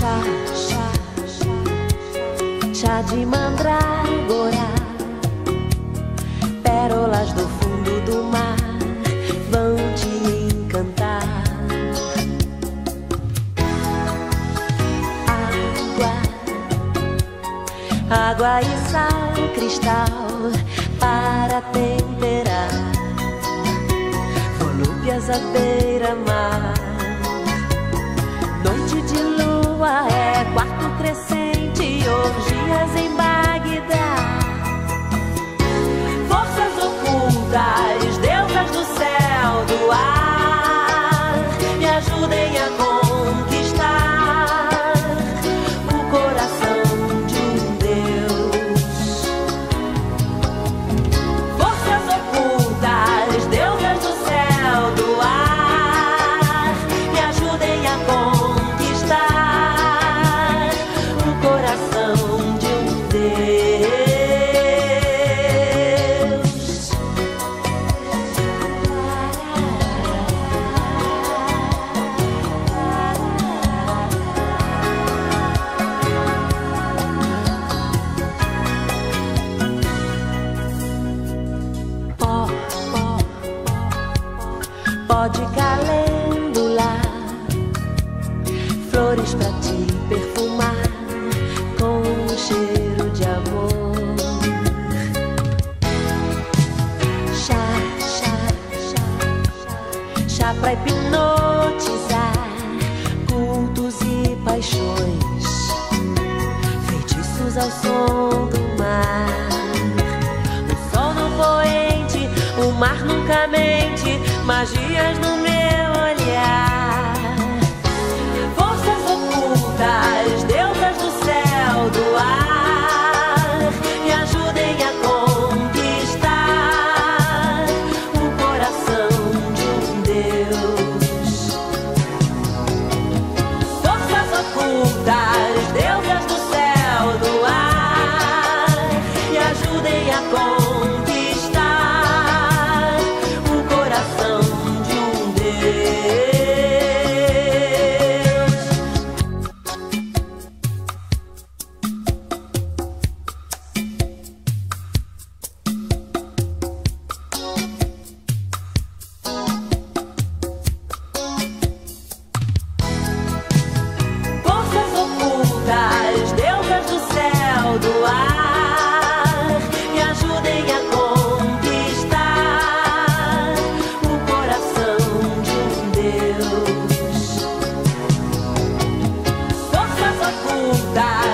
chá de mandragora, pérolas do fundo do mar vão te encantar. Água e sal, cristal para temperar, volúpias à beira-mar. Noite de lua é quarto crescente, orgias em Bagdá. Forças ocultas, deusas do céu, do ar, me ajudem a conquistar o coração de um Deus. Forças ocultas, deusas do céu, do ar, me ajudem a conquistar o coração de um Deus. Pó de calêndula, flores pra te perfumar com um cheiro de amor. Chá pra hipnotizar cultos e paixões, feitiços ao som do mar. O sol no poente, o mar nunca mente, magias no meu olhar. Forças ocultas, deusas do céu, do ar, me ajudem a conquistar o coração de um Deus. Forças ocultas, deusas do céu, do ar, me ajudem a conquistar do ar, me ajudem a conquistar o coração de um Deus. Forças ocultas.